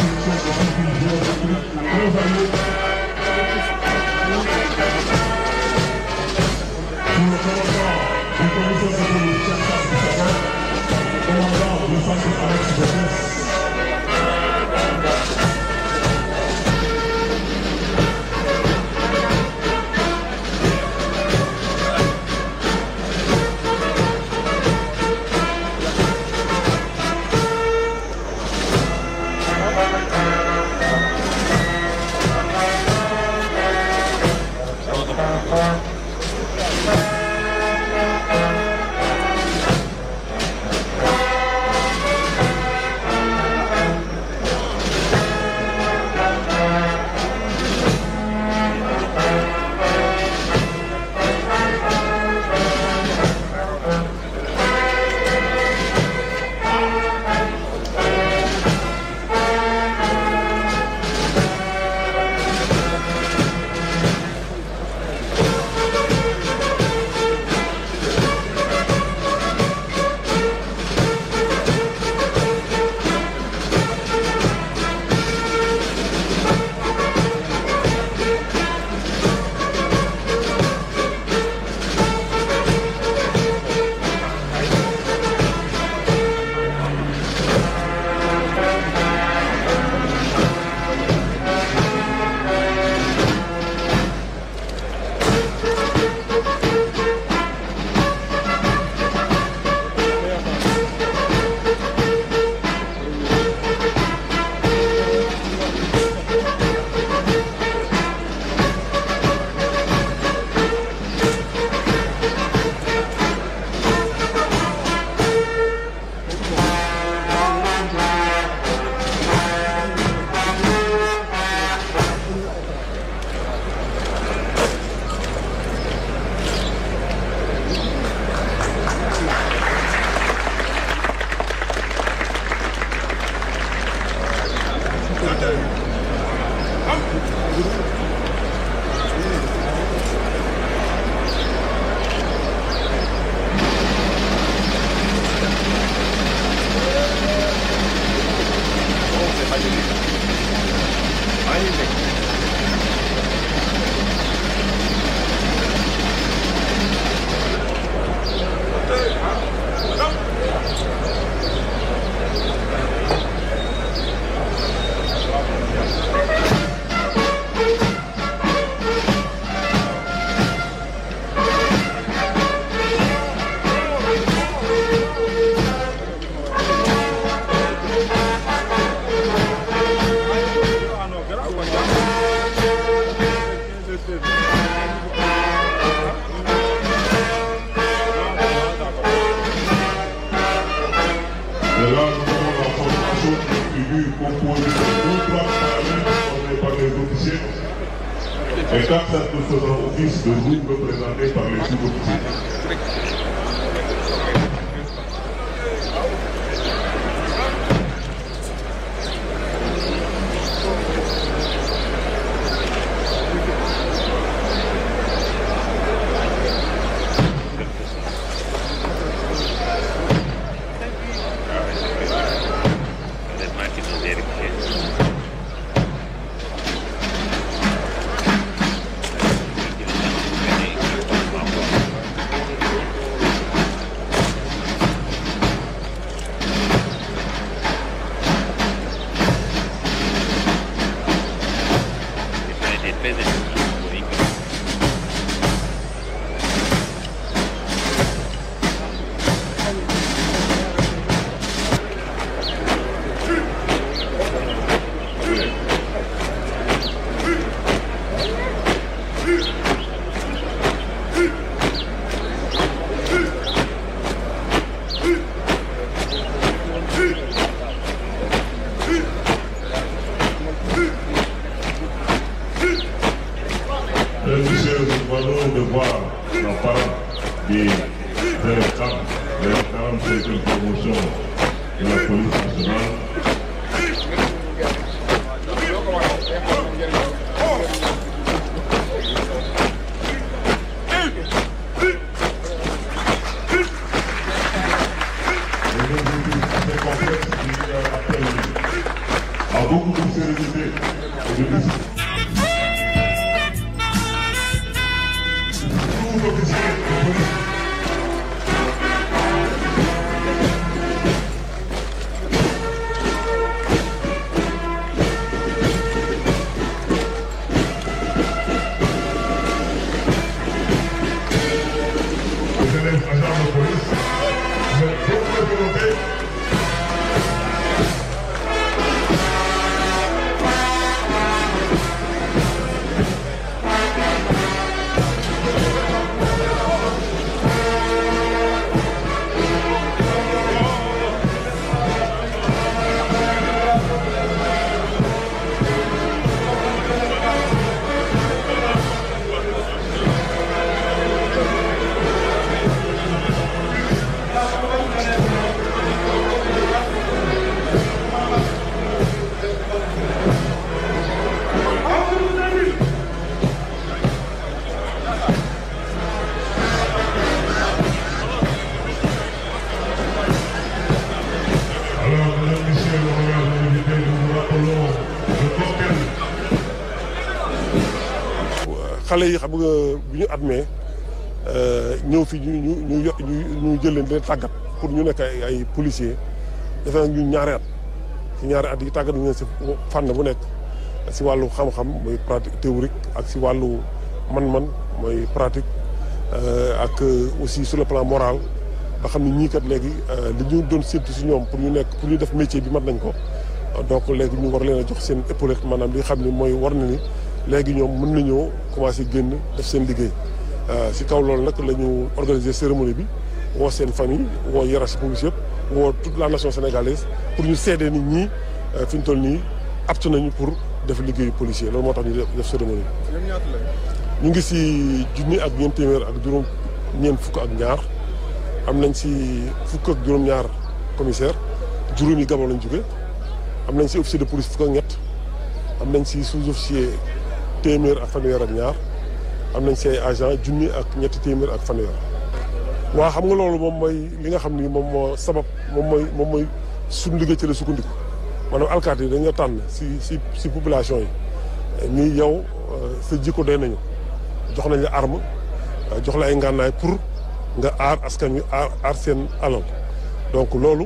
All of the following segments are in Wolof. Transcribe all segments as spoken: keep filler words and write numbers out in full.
Et quand ça nous fera office de vous représentés par les sous-officiers. De voir nos parents qui réclament les quarante-cinquième promotion de la police nationale. beaucoup de sérénité et de discipline. Tout officier de police. xale yi xam nga bu ñu admee ñëw fi ñu ñu ñu ñu jël leen di tàggat pour ñu nekk ay ay policiers defe naa ñu ñaari at ci ñaari at yi tàggat ñu si fànn bu nekk si wàllu xam-xam mooy pratique théorique ak si wàllu man-man mooy pratique ak aussi sur le plan moral ba xam ne ñii kat léegi li ñu doon séntu si ñoom pour ñu nekk pour ñu def métier bi mat nañ ko donc léegi ñu war leen a jox seen épaulette maanaam li xam ne mooy war na ni léegi ñoom mën nañoo commencé génn def seen liggéey si kaw loolu nag la ñu organiser cérémonie bi woo seen famille woo hiérarchie police yëpp woo toute la nation sénégalaise pour ñu seedee nit ñi fi ñu toll nii apte nañu pour def liggéeyu policier loolu moo tax ñu def cérémonie bi. ñu ngi si junni ak ñeent téeméer ak juróom ñeent fukk ak ñaar am nañ si fukk ak juróom-ñaar commissaire juróomi Gabon lañ jóge am nañ si officier de police fukk ak ñett am nañ si sous-officier téeméer ak fanweer ak ñaar am nañ si ay agent junni ak ñetti téeméer ak fanweer. waa xam nga loolu moom mooy li nga xam ni moom moo sabab moom mooy moom mooy suñu liggéey ci la sukkandiku maanaam alkaati yi dañoo tànn si si si population yi nii yow sa jikko doy nañu jox nañ la arme jox la ay ngànnaay pour nga aar askan wi aar aar seen alal donc loolu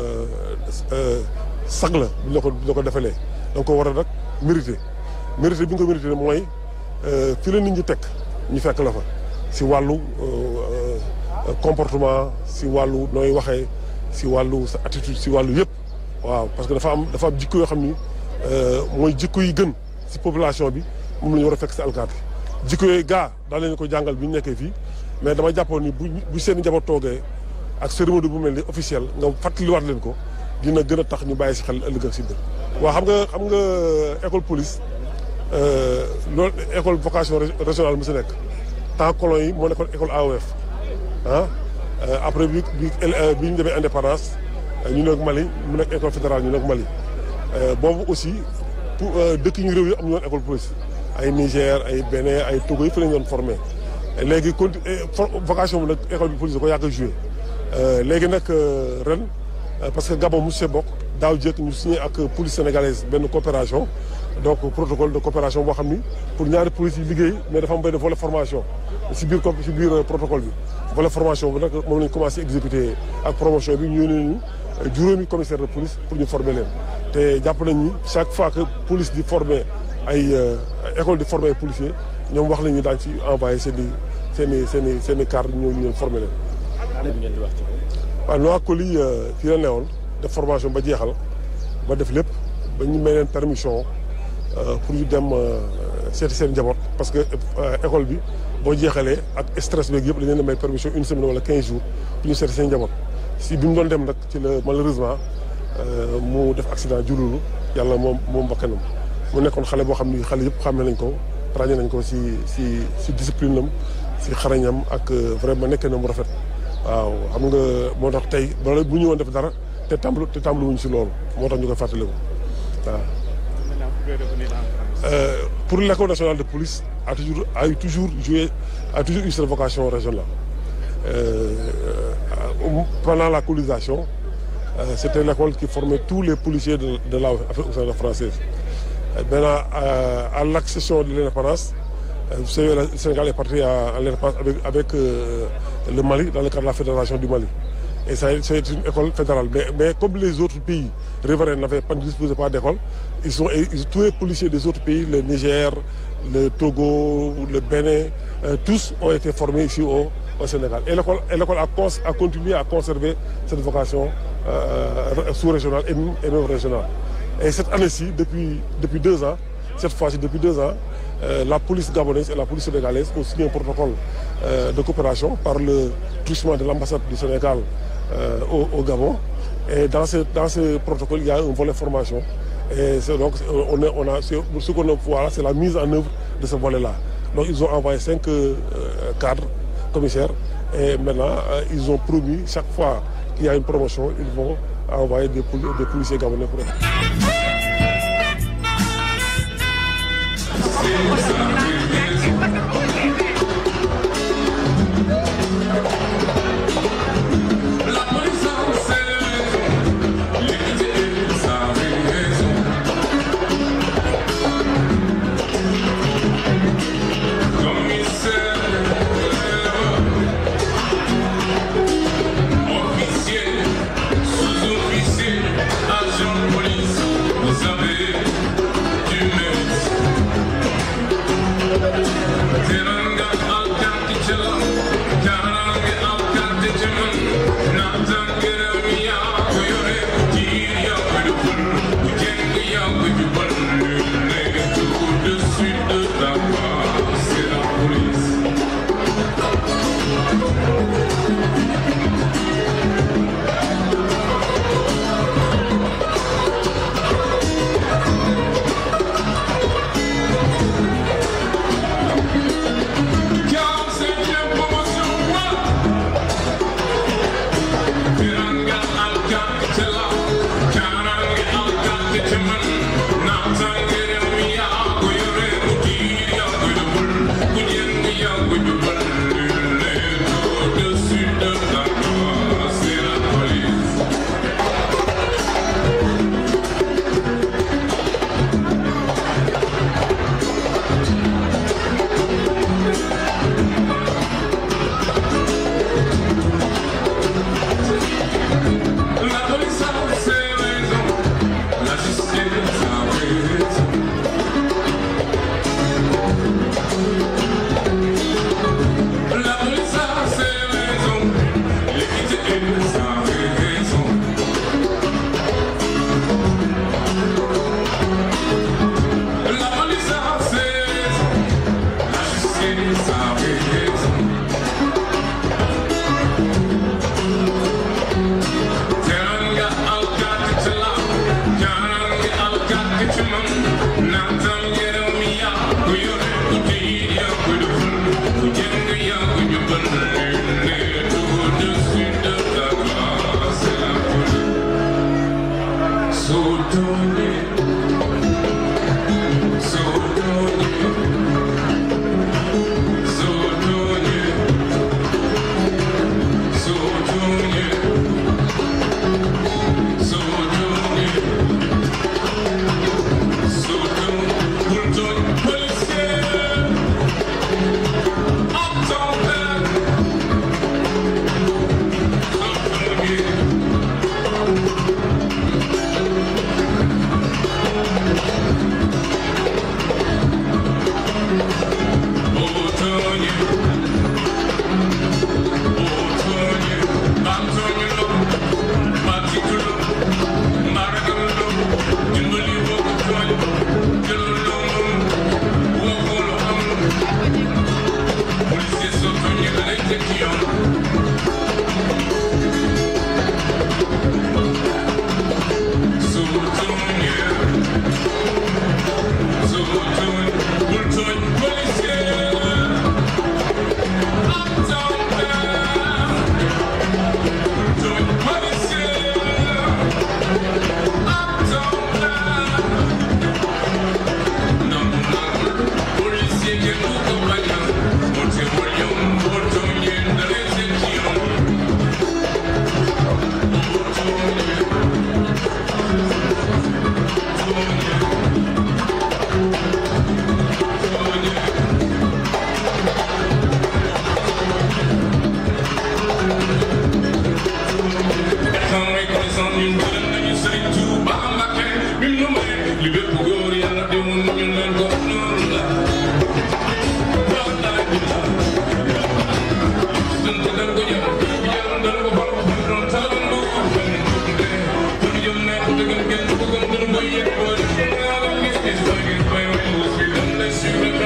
sag la bu ñu ko bu ñu ko defalee da nga ko war a nag mérité mérité bi nga ko mérité mooy fi la nit ñi teg ñu fekk la fa si wàllu comportement si wàllu nooy waxee si wàllu sa attitude si wàllu yëpp waaw parce que dafa am dafa am jikko yoo xam ni mooy jikko yi gën si population bi moom la ñu war a fekk si alkaati jikko yooyu gaa daal leen ko jàngal bi ñu nekkee fii mais dama jàppoon ni bu bu seen njaboot toogee ak cérémonie bu mel ni officiel nga fàttaliwaat leen ko dina gën a tax ñu bàyyi si xel ëllëg ak si biir. waaw xam nga xam nga école police loolu école vocation régionale mu si nekk temps colon yi moo nekkoon école A O F ah après bi bi bi ñu demee indépendance ñu nekk Mali mu nekk école fédérale ñu nekk Mali boobu aussi pour dëkk ñu réew yi am ñu woon école police ay Niger ay Bénin ay Togo yi fa lañu doon formé léegi conti vocation bi nag école bi police da ko yàgg a joué léegi nag ren parce que Gabon mu see bokk daaw jëkk ñu signé ak police sénégalaise benn coopération donc protocole de coopération boo xam ni pour ñaari police yi liggéey mais dafa am benn volet formation si biir si biir protocole bi volet formation bi nag moom lañu commencé exécuter ak promotion bi ñu ne ñu juróomi commissaire de police pour ñu former leen te jàpp nañ ni chaque fois que police di former ay école di former ay policiers ñoom wax nañu daañu ci envoyé seen i seen i seen i seen i carte ñoo ñu leen former leen. année bi ngeen di wax ci waaw Noa Coly fii la newoon def formation ba jeexal ba def lépp ba ñu may leen permission pour ñu dem seeti seen njaboot parce que école bi boo jeexalee ak stress beeg yëpp dañu leen may permission une semaine wala quinze jours pour ñu seeti seen njaboot si bi mu doon dem nag ci la malheureusement mu def accident jululu yàlla moom moom bakkanam mu nekkoon xale boo xam ni xale yëpp xàmme nañ ko ràññee nañ ko si si si discipline am si xarañam ak vraiment nekkee na mu rafet waaw xam nga moo tax tey bala bu ñu woon def dara te tàmbali te tàmbali wuñ si loolu moo tax ñu koy fàttaliku waaw. Euh, pour l'école nationale de police a toujours a eu toujours joué a toujours eu cette vocation régionale. Euh, euh, pendant la colonisation Euh, C'était l'école qui formait tous les policiers de, de l'armée française. Euh, maintenant, euh, à l'accession de l'indépendance, euh, vous savez, le Sénégal est parti à, à l'indépendance avec, avec euh, le Mali, dans le cadre de la Fédération du Mali. Et ça, c'est une école fédérale. Mais, mais comme les autres pays riverains n'avaient pas, ne disposaient pas d'école, ils sont, ils, tous les policiers des autres pays, le Niger, le Togo, le Bénin, euh, tous ont été formés ici au, au Sénégal. Et l'école a, a continué à conserver cette vocation euh, sous-régionale et, et même régionale. Et cette année-ci, depuis, depuis deux ans, cette fois-ci depuis deux ans, euh, la police gabonaise et la police sénégalaise ont signé un protocole euh, de coopération par le truchement de l'ambassade du Sénégal euh, au, au Gabon. Et dans ce, dans ce protocole, il y a un volet formation. Et donc, on, est, on a, ce qu'on voit, c'est la mise en œuvre de ce volet-là. Donc, ils ont envoyé cinq euh, cadres, commissaires, et maintenant, euh, ils ont promis, chaque fois qu'il y a une promotion, ils vont envoyer des, des policiers gabonais pour eux. Police yàlla di mun ñu leen ko noonu la